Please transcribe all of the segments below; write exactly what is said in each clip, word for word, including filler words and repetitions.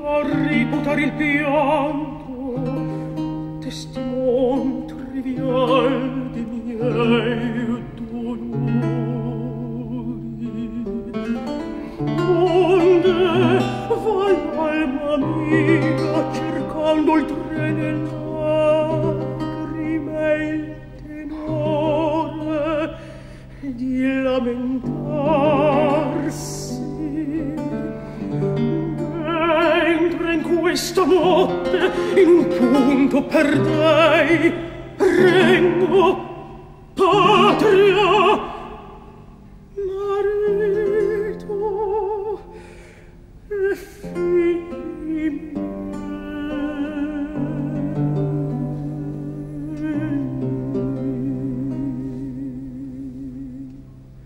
a riputar il pianto, testimon trivial di miei dolori. Onde vai alma mia cercando oltre le lacrime il tenore di lamentarsi, mentre in questa notte in un punto perdei regno, patria, marito e figli miei.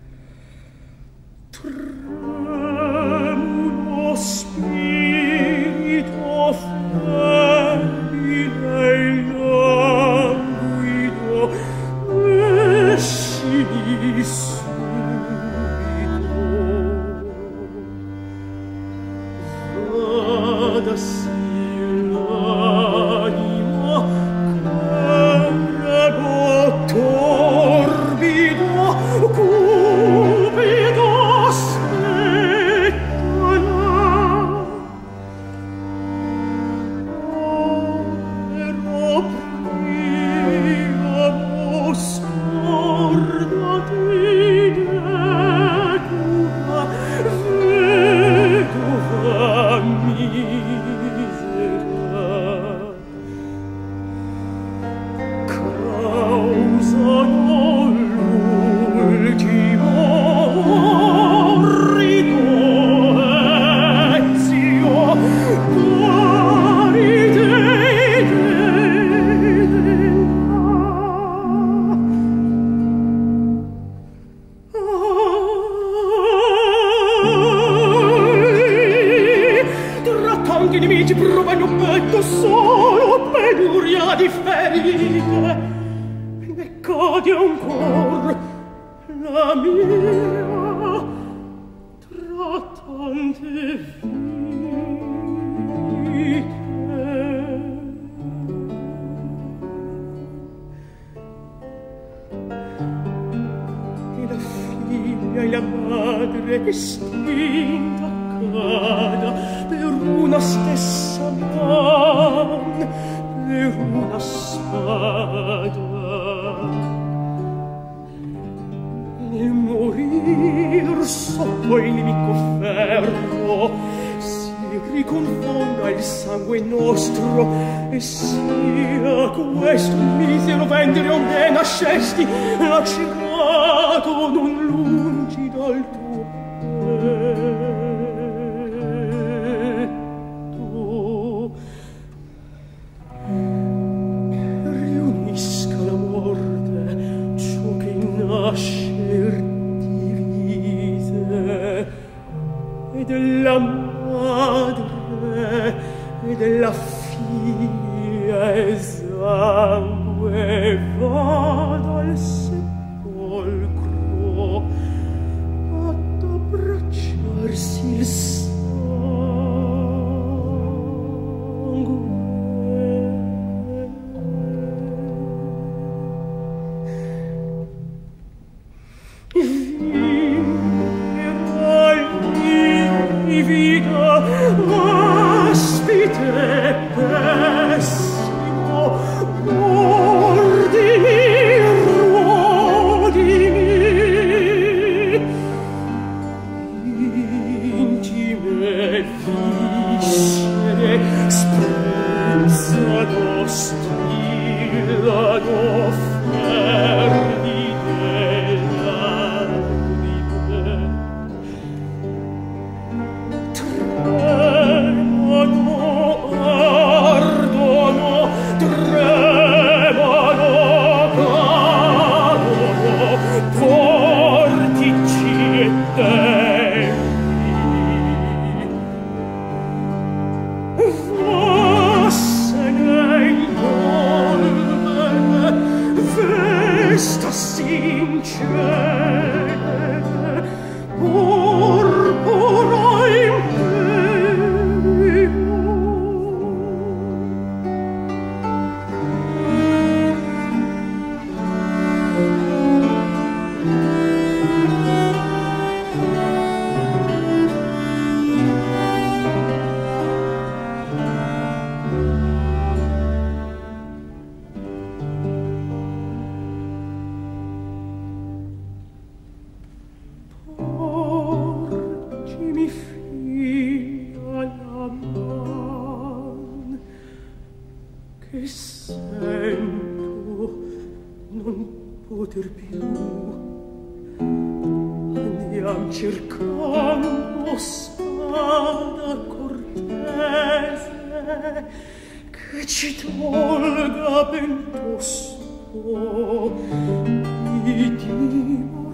Tremulo spirito febile e languido, escimi subito. Vadasi l'anima che torbido, cupido aspettala. Ero prima scordati vedova, vedova misera. Causano l'ultimo orrido ezio, parite tra tanti nemici provano un petto solo penuria di ferite, ne cade ancor la mia tra tante vite. E la figlia e la madre estinta cada per una stessa man, per una spada. Nel morir sotto il nemico ferro si riconfonda il sangue nostro e sia questo misero ventre onde nascesti lacerato non lungi dal tuo petto. Riunisca la morte ciò che nascer divise, e della madre e della figlia esangue vada al sepolcro ad abbracciarsi il vita ospite pessimo, ordini, rodimi, intime viscere spruzzano, stillano fervide lacrime. Fosse più. Andiam cercando spada cortese che ci tolga ben tosto i Dio